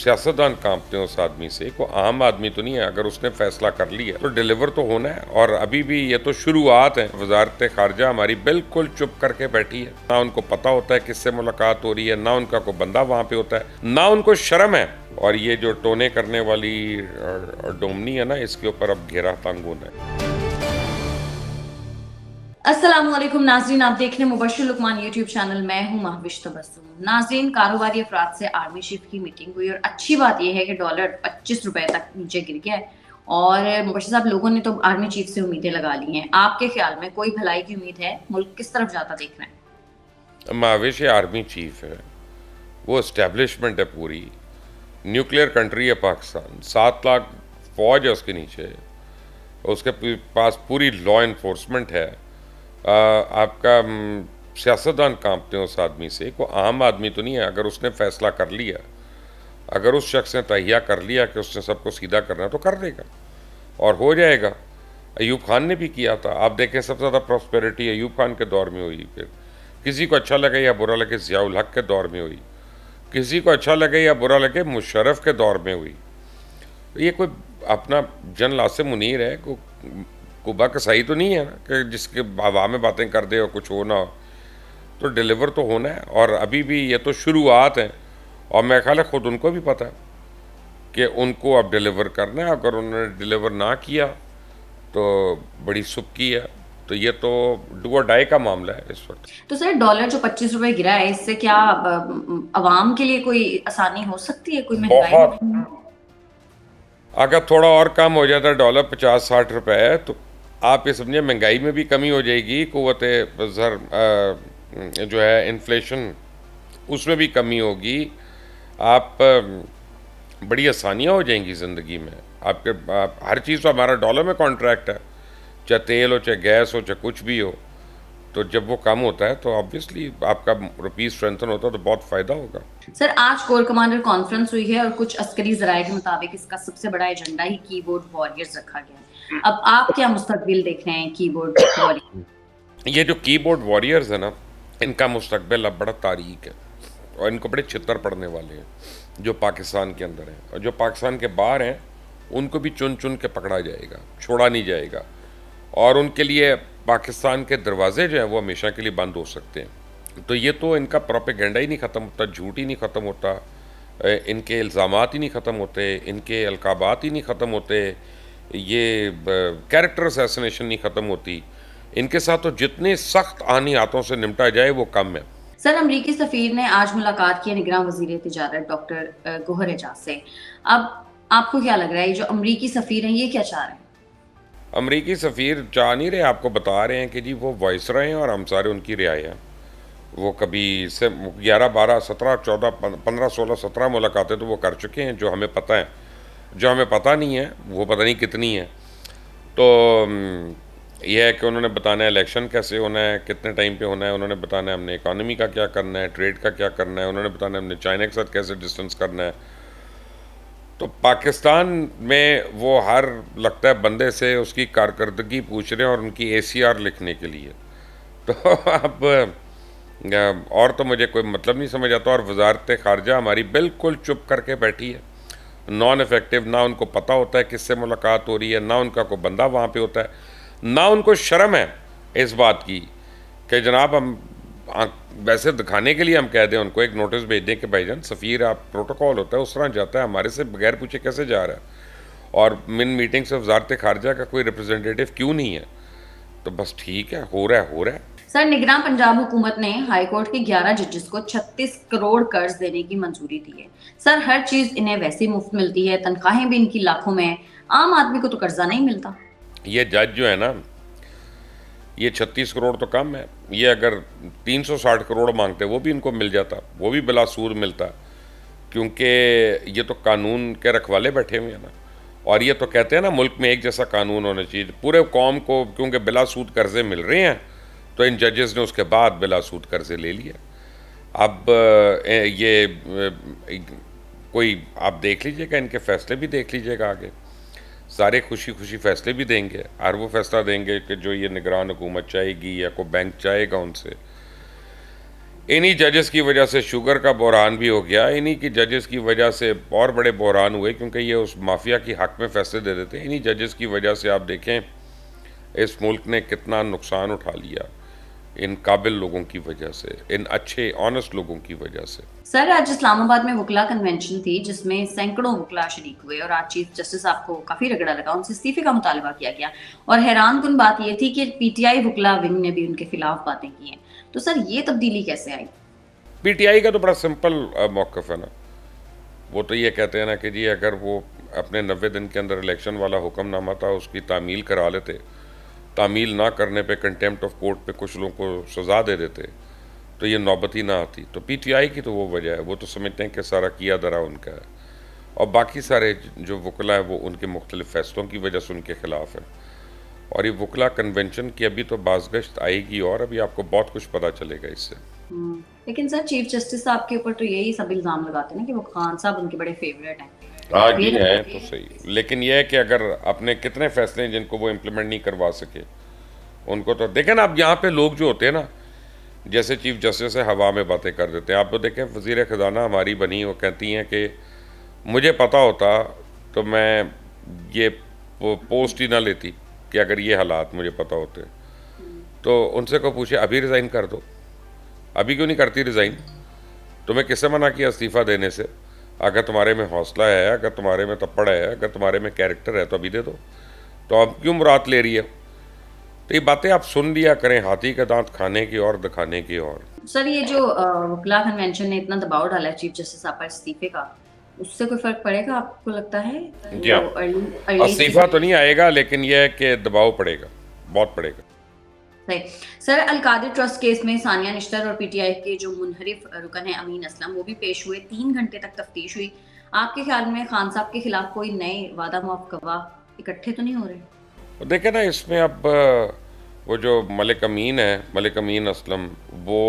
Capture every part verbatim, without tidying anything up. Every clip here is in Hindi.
सियासतदान कांपते हैं उस आदमी से, को आम आदमी तो नहीं है। अगर उसने फैसला कर लिया तो डिलीवर तो होना है। और अभी भी ये तो शुरुआत है। वजारत खारजा हमारी बिल्कुल चुप करके बैठी है, ना उनको पता होता है किससे मुलाकात हो रही है, ना उनका कोई बंदा वहाँ पे होता है, ना उनको शर्म है। और ये जो टोने करने वाली डोमनी है ना, इसके ऊपर अब घेरा तंग होना है। अस्सलामुअलैकुम नाजरीन, आप देख रहे हैं मुबश्शिर लुकमान यूट्यूब चैनल। मैं हूं महविश तबस्सुम। नाजरीन, कारोबारी अफराद से आर्मी चीफ की मीटिंग हुई और अच्छी बात यह है कि डॉलर पच्चीस रुपए तक नीचे गिर गया है। और मुबश्शिर साहब, लोगों ने तो आर्मी चीफ से उम्मीदें लगा ली हैं। आपके ख्याल में कोई भलाई की उम्मीद है? मुल्क किस तरफ जाता देख रहे हैं? महविश आर्मी चीफ है, वो इस्टेब्लिशमेंट है पूरी, न्यूक्लियर कंट्री है पाकिस्तान, सात लाख फौज है उसके नीचे, उसके पास पूरी लॉ इन्फोर्समेंट है। आ, आपका सियासतदान कांपते हैं उस आदमी से, को आम आदमी तो नहीं है। अगर उसने फैसला कर लिया, अगर उस शख्स ने तहिया कर लिया कि उसने सबको सीधा करना है तो कर देगा और हो जाएगा। अयूब खान ने भी किया था। आप देखें, सबसे ज़्यादा प्रॉस्पेरिटी अयूब खान के दौर में हुई, फिर किसी को अच्छा लगे या बुरा लगे ज़ियाउल हक के दौर में हुई, किसी को अच्छा लगे या बुरा लगे मुशर्रफ के दौर में हुई। ये कोई अपना जन लासिम मुनीर है, को कुबा कसाई तो नहीं है ना कि जिसके हवा में बातें कर दे और कुछ हो ना हो। तो डिलीवर तो होना है। और अभी भी ये तो शुरुआत है। और मेरा ख्याल है ख़ुद उनको भी पता है कि उनको अब डिलीवर करना है। अगर उन्होंने डिलीवर ना किया तो बड़ी सुबकी है। तो ये तो डू और डाई का मामला है इस वक्त। तो सर, डॉलर जो पच्चीस रुपए गिरा है, इससे क्या अवाम के लिए कोई आसानी हो सकती है? कोई बहुत, महंगाई? अगर थोड़ा और कम हो जाता है, डॉलर पचास साठ रुपए है, तो आप ये समझिए महंगाई में भी कमी हो जाएगी, कुव्वत ज़र जो है इन्फ्लेशन, उसमें भी कमी होगी। आप बड़ी आसानियाँ हो जाएंगी ज़िंदगी में आपके। आप, हर चीज़ तो हमारा डॉलर में कॉन्ट्रैक्ट है, चाहे तेल हो, चाहे गैस हो, चाहे कुछ भी हो। तो जब वो कम होता है तो ऑब्वियसली आपका रुपी स्ट्रेंथन होता है तो बहुत फ़ायदा होगा। सर, आज कोर कमांडर कॉन्फ्रेंस हुई है और कुछ अस्करी जराये के मुताबिक इसका सबसे बड़ा एजेंडा ही कीबोर्ड वॉरियर्स रखा गया है। अब आप क्या मुस्तकबिल देख रहे हैं कीबोर्ड वॉरियर्स? ये जो कीबोर्ड वॉरियर्स है ना, इनका मुस्तकबिल अब बड़ा तारीक है और इनको बड़े छितर पड़ने वाले हैं जो पाकिस्तान के अंदर हैं। और जो पाकिस्तान के बाहर हैं उनको भी चुन चुन के पकड़ा जाएगा, छोड़ा नहीं जाएगा। और उनके लिए पाकिस्तान के दरवाजे जो हैं वो हमेशा के लिए बंद हो सकते हैं। तो ये तो इनका प्रोपेगेंडा ही नहीं ख़त्म होता, झूठ ही नहीं ख़त्म होता, इनके इल्ज़ामात ही नहीं ख़त्म होते, इनके अलकाबात ही नहीं ख़त्म होते, ये कैरेक्टर असैसिनेशन नहीं ख़त्म होती। इनके साथ तो जितने सख्त आनी हाथों से निपटा जाए वो कम है। सर, अमरीकी सफ़ीर ने आज मुलाकात की निगरान वज़ीर तिजारत डॉक्टर गोहर एजाज से। अब आपको क्या लग रहा है, ये जो अमरीकी सफ़ीर हैं ये क्या चाह रहे हैं? अमरीकी सफ़ीर चाह नहीं रहे, आपको बता रहे हैं कि जी वो वाइसराय हैं और हम सारे उनकी रियाए हैं। वो कभी से ग्यारह बारह सत्रह चौदह पंद्रह सोलह सत्रह मुलाकातें तो वो कर चुके हैं, जो हमें पता है। जो हमें पता नहीं है वो पता नहीं कितनी है। तो यह है कि उन्होंने बताना है इलेक्शन कैसे होना है, कितने टाइम पे होना है, उन्होंने बताना है हमने इकॉनमी का क्या करना है, ट्रेड का क्या करना है, उन्होंने बताना है हमने चाइना के साथ कैसे डिस्टेंस करना है। तो पाकिस्तान में वो हर लगता है बंदे से उसकी कारकर्दगी पूछ रहे हैं और उनकी ए सी आर लिखने के लिए। तो अब और तो मुझे कोई मतलब नहीं समझ आता। और वजारत खारजा हमारी बिल्कुल चुप करके बैठी है, नॉन इफेक्टिव। ना उनको पता होता है किससे मुलाकात हो रही है, ना उनका कोई बंदा वहाँ पे होता है, ना उनको शर्म है इस बात की कि जनाब हम वैसे दिखाने के लिए हम कह दें उनको, एक नोटिस भेज दें कि भाईजान सफ़ीर आप प्रोटोकॉल होता है उस तरह जाता है, हमारे से बगैर पूछे कैसे जा रहा है और मिन मीटिंग से वजारत खारजा का कोई रिप्रेजेंटेटिव क्यों नहीं है। तो बस ठीक है, हो रहा है हो रहा है। सर, निगरान पंजाब हुकूमत ने हाईकोर्ट के ग्यारह जजेस को छत्तीस करोड़ कर्ज देने की मंजूरी दी है। सर, हर चीज इन्हें वैसे मुफ्त मिलती है, तनख्वाहें भी इनकी लाखों में, आम आदमी को तो कर्जा नहीं मिलता। ये जज जो है ना, ये छत्तीस करोड़ तो कम है। ये अगर तीन सौ साठ करोड़ मांगते वो भी इनको मिल जाता, वो भी बिला सूद मिलता, क्योंकि ये तो कानून के रखवाले बैठे हुए हैं ना। और ये तो कहते हैं ना मुल्क में एक जैसा कानून होना चाहिए पूरे कौम को, क्योंकि बिला सूद कर्जे मिल रहे हैं तो इन जजेस ने उसके बाद बिला सूद कर्जे ले लिया। अब ये कोई आप देख लीजिएगा, इनके फैसले भी देख लीजिएगा, आगे सारे खुशी खुशी फैसले भी देंगे और वो फैसला देंगे कि जो ये निगरान हुकूमत चाहेगी या कोई बैंक चाहेगा उनसे। इन्हीं जजेस की वजह से शुगर का बहरान भी हो गया, इन्हीं की जजेस की वजह से और बड़े बहरान हुए, क्योंकि ये उस माफिया की हक में फैसले दे देते हैं। इन्हीं जजेस की वजह से आप देखें इस मुल्क ने कितना नुकसान उठा लिया, इन काबिल लोगों की वजह से, इन अच्छे ऑनेस्ट लोगों की वजह से। सर, आज इस्लामाबाद में वकला कन्वेंशन थी जिसमें सैकड़ों वकला शरीक हुए और आज चीफ जस्टिस आपको काफी रगड़ा लगा, उनसे इस्तीफे का मुतालबा किया गया। और हैरान कुन बात यह थी कि पीटीआई वकला विंग ने भी उनके खिलाफ बातें की हैं। तो सर, ये तब्दीली कैसे आई? पीटीआई का तो बड़ा सिंपल मौक़िफ़ है ना, वो तो ये कहते हैं ना कि जी अगर वो अपने नब्बे दिन के अंदर इलेक्शन वाला हुक्मनामा था उसकी तामील करा लेते, तामील ना करने पे कंटेम्प्ट ऑफ कोर्ट पे कुछ लोगों को सज़ा दे देते तो ये नौबत ही ना आती। तो पीटीआई की तो वो वजह है, वो तो समझते हैं कि सारा किया दरा उनका है, और बाकी सारे जो वकला हैं वो उनके मुख्तलिफ फ़ैसलों की वजह से उनके ख़िलाफ़ है। और ये वकला कन्वेंशन की अभी तो बाज़गश्त आएगी और अभी आपको बहुत कुछ पता चलेगा इससे। लेकिन सर, चीफ जस्टिस साहब के ऊपर तो यही सब इल्ज़ाम लगाते हैं कि वो खान साहब उनके बड़े फेवरेट हैं। हाँ जी, हैं तो सही, लेकिन यह है कि अगर अपने कितने फैसले हैं जिनको वो इम्प्लीमेंट नहीं करवा सके, उनको तो देखें ना। अब यहाँ पे लोग जो होते हैं ना, जैसे चीफ जस्टिस से हवा में बातें कर देते हैं। आप तो देखें वज़ीर ख़जाना हमारी बनी, वो कहती हैं कि मुझे पता होता तो मैं ये पोस्ट ही ना लेती कि अगर ये हालात मुझे पता होते। तो उनसे को पूछे अभी रिज़ाइन कर दो, अभी क्यों नहीं करती रिज़ाइन? तुम्हें किससे मना किया इस्तीफ़ा देने से? अगर तुम्हारे में हौसला है, अगर तुम्हारे में तप्पड़ है, अगर तुम्हारे में कैरेक्टर है तो अभी दे दो। तो अब क्यों मुराद ले रही है? तो ये बातें आप सुन लिया करें, हाथी का दांत खाने की और दिखाने की और। सर, ये जो वकला कन्वेंशन ने इतना दबाव डाला है चीफ जस्टिस साहब पर इस्तीफे का, उससे कोई फर्क पड़ेगा आपको लगता है? जी हाँ, इस्तीफा तो नहीं आएगा, लेकिन यह है कि दबाव पड़ेगा, बहुत पड़ेगा। सर, अलकादिर ट्रस्ट केस में सानिया निश्तर और पीटीआई के जो मुनहरिफ रुकन है अमीन असलम, वो भी पेश हुए। तीन घंटे तक तफ्तीश हुई। आपके ख्याल में खान साहब के खिलाफ कोई नए वादा मुआफ गवाह इकट्ठे तो नहीं हो रहे? देखे ना, इसमें अब वो जो मलिक अमीन है, मलिक अमीन असलम, वो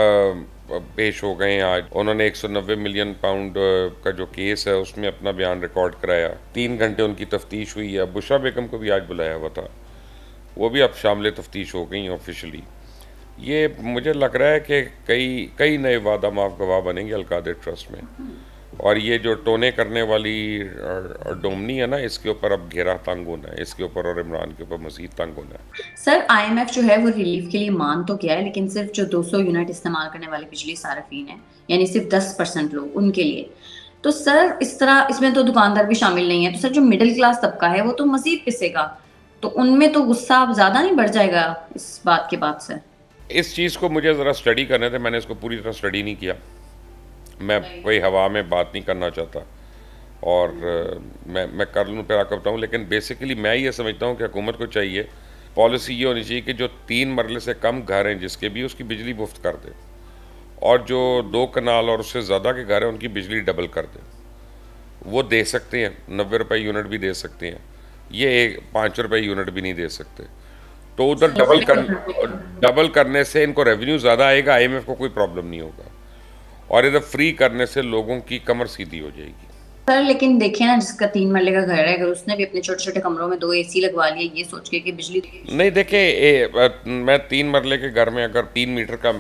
आ, पेश हो गए हैं आज। उन्होंने एक सौ नब्बे मिलियन पाउंड का जो केस है उसमें अपना बयान रिकॉर्ड कराया। तीन घंटे उनकी तफ्तीश हुई है। बुशरा बेगम को भी आज बुलाया हुआ था, वो भी अब शामिल तफ्तीश हो गई ऑफिशियली। ये मुझे लग रहा है कि कई कई नए वादा माफ गवाह बनेंगे अलकादिर ट्रस्ट में, और ये जो टोने करने वाली डोमनी है ना, इसके ऊपर अब घेरा तंग होना है, इसके ऊपर और इमरान के ऊपर मजीद तंग होना है। सर, आईएमएफ जो है वो रिलीफ के लिए मान तो गया है, लेकिन सिर्फ जो दो सौ यूनिट इस्तेमाल करने वाले बिजली सार्फिन है, यानी सिर्फ दस परसेंट लोग, उनके लिए। तो सर, इस तरह इसमें तो दुकानदार भी शामिल नहीं है, तो सर जो मिडिल क्लास तबका है वो तो मजीद पिसेगा, तो उनमें तो गुस्सा अब ज़्यादा नहीं बढ़ जाएगा इस बात के बाद से? इस चीज़ को मुझे ज़रा स्टडी करने थे, मैंने इसको पूरी तरह स्टडी नहीं किया। मैं कोई हवा में बात नहीं करना चाहता, और मैं मैं कर लूँ फिर आपको बताऊँ। लेकिन बेसिकली मैं ये समझता हूँ कि हुकूमत को चाहिए, पॉलिसी ये होनी चाहिए कि जो तीन मरले से कम घर हैं जिसके भी, उसकी बिजली मुफ्त कर दे, और जो दो कनाल और उससे ज़्यादा के घर हैं उनकी बिजली डबल कर दे। वो दे सकते हैं, नब्बे रुपये यूनिट भी दे सकते हैं, ये एक पाँच रुपये यूनिट भी नहीं दे सकते। तो उधर डबल कर डबल करने से इनको रेवेन्यू ज़्यादा आएगा, आईएमएफ को कोई प्रॉब्लम नहीं होगा, और इधर फ्री करने से लोगों की कमर सीधी हो जाएगी। सर, लेकिन देखिए ना, जिसका तीन मरले का घर है, अगर उसने भी अपने छोटे छोटे कमरों में दो एसी लगवा लिए ये सोच के कि बिजली नहीं, देखे मैं तीन मरले के घर में अगर तीन मीटर का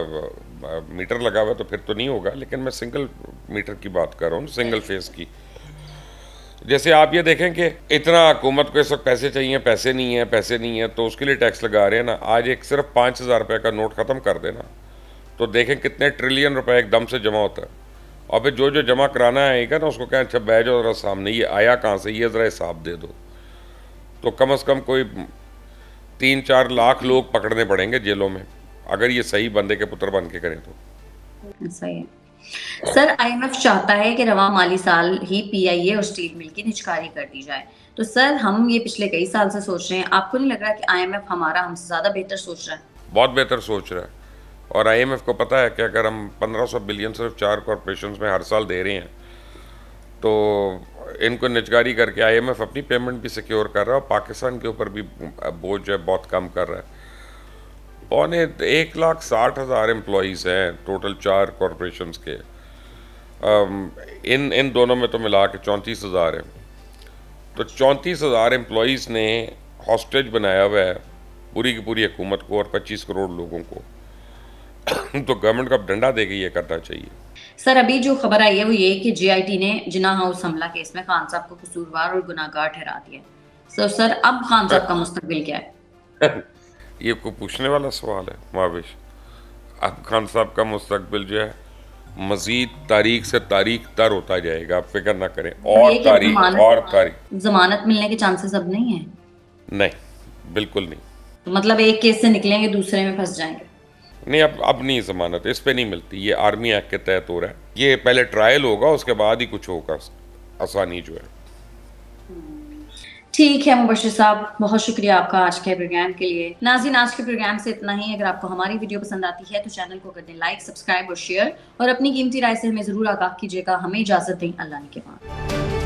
मीटर लगा हुआ तो फिर तो नहीं होगा, लेकिन मैं सिंगल मीटर की बात कर रहा हूँ, सिंगल फेस की। जैसे आप ये देखें कि इतना हुकूमत को इस वक्त पैसे चाहिए, पैसे नहीं है, पैसे नहीं है, तो उसके लिए टैक्स लगा रहे हैं ना। आज एक सिर्फ पाँच हज़ार रुपये का नोट ख़त्म कर देना तो देखें कितने ट्रिलियन रुपए एकदम से जमा होता है। और फिर जो जो जमा कराना आएगा ना उसको कहें अच्छा बैठ जाओ ज़रा सामने, ये आया कहाँ से, ये ज़रा हिसाब दे दो। तो कम अज़ कम कोई तीन चार लाख लोग पकड़ने पड़ेंगे जेलों में अगर ये सही बंदे के पुत्र बन के करें तो। सही है। सर, आईएमएफ चाहता है कि रवा माली साल ही पीआईए और स्टील मिल की निजकारी कर दी जाए। तो सर, हम ये पिछले कई साल से सोच रहे हैं, आपको नहीं लग रहा कि आईएमएफ हमारा हमसे ज़्यादा बेहतर सोच रहा है? बहुत बेहतर सोच रहा है, और आईएमएफ को पता है कि अगर हम पंद्रह सौ बिलियन सिर्फ चार कॉरपोरेशंस में हर साल दे रहे हैं तो इनको निजकारी करके आईएमएफ अपनी पेमेंट भी सिक्योर कर रहा है और पाकिस्तान के ऊपर भी बोझ जो है बहुत कम कर रहा है। पौने एक लाख साठ हज़ार एम्प्लॉयज़ हैं टोटल चार कॉरपोरेशंस के, इन इन दोनों में तो मिला के चौंतीस हज़ार है। तो चौंतीस हज़ार एम्प्लॉयज़ ने हॉस्टेज बनाया हुआ है पूरी की पूरी हुकूमत को और पच्चीस करोड़ लोगों को। तो गवर्नमेंट को अब डंडा दे के ये करना चाहिए। सर अभी जो खबर आई है वो ये कि जेआईटी ने जिन्ना हाउस हमला केस में खान साहब को कसूरवार और गुनाहगार ठहरा दिया। सर सर अब खान साहब का मुस्तकबिल क्या है? ये कोई पूछने वाला सवाल है महाविश? अब खान साहब का मुस्तकबिल जो है मजीद तारीख से तारीख तर होता जाएगा, आप फिक्र ना करें। और तारीख और तारीख। जमानत मिलने के चांसेस अब नहीं है? नहीं, बिल्कुल नहीं। तो मतलब एक केस से निकलेंगे दूसरे में फंस जाएंगे? नहीं, अब अब नहीं, जमानत इस पे नहीं मिलती। ये आर्मी एक्ट के तहत हो रहा है। ये पहले ट्रायल होगा, उसके बाद ही कुछ होगा। आसानी जो है। ठीक है मुबश्शिर साहब, बहुत शुक्रिया आपका आज के प्रोग्राम के लिए। नाज़रीन, आज के प्रोग्राम से इतना ही। अगर आपको हमारी वीडियो पसंद आती है तो चैनल को कर दें लाइक, सब्सक्राइब और शेयर, और अपनी कीमती राय से हमें जरूर आगाह कीजिएगा। हमें इजाजत दें। अल्लाह के बाद।